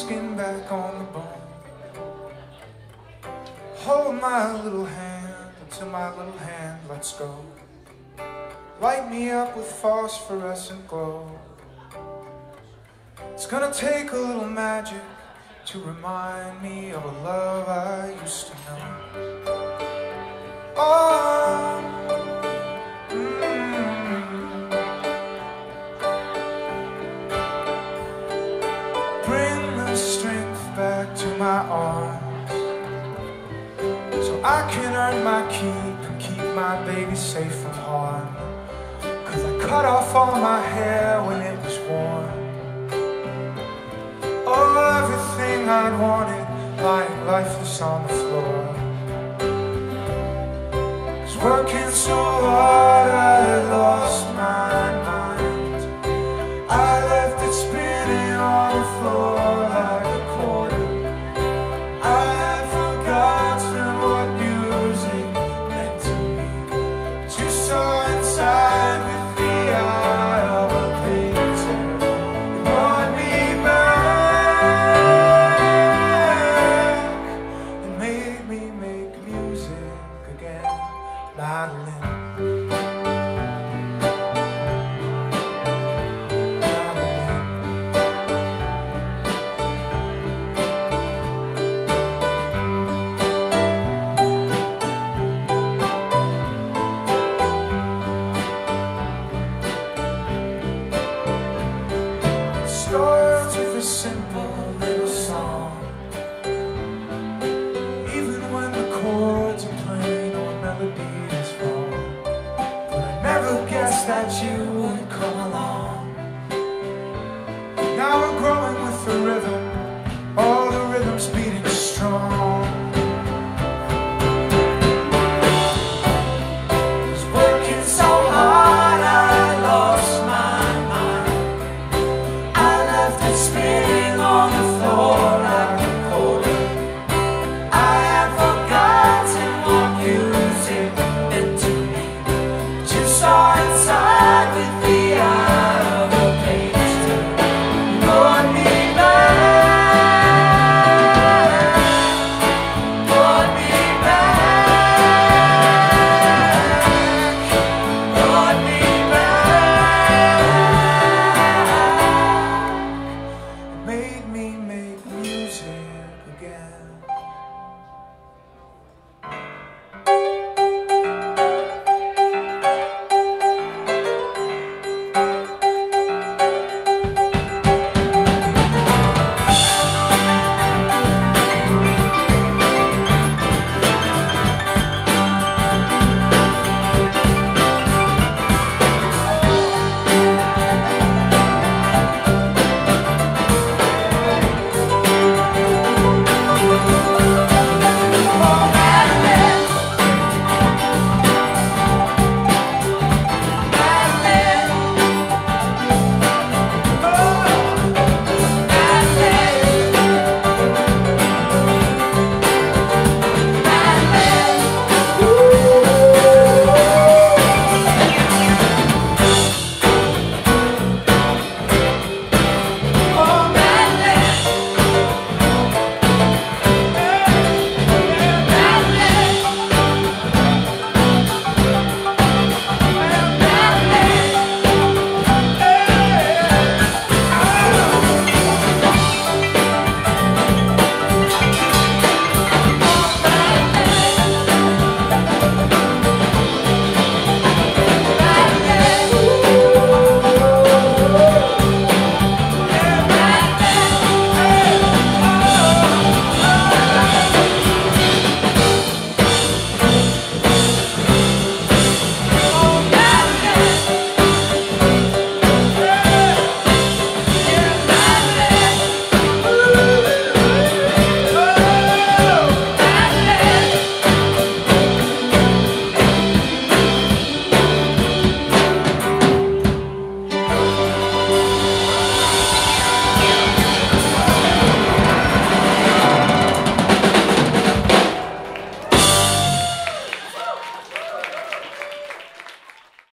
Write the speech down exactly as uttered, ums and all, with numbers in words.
skin back on the bone. Hold my little hand until my little hand lets go. Light me up with phosphorescent glow. It's gonna take a little magic to remind me of a love I used to know. Oh, mm, bring the strength back to my arms, so I can earn my keep and keep my baby safe from harm. Cause I cut off all my hair when it was warm. Oh, everything I'd wanted lying lifeless on the floor. Cause working so hard I had lost my mind. I left it spinning on the floor like a quarter. I had forgotten what music meant to me, but you saw inside with the eye of a painter. You brought me back and made me make music again. Madeline, starts with a simple little song. Even when the chords are plain or melody is wrong, but I never guessed that you would come along. Now we're growing with the rhythm, all the rhythms beating strong. Was working so hard I lost my mind. I left it spinning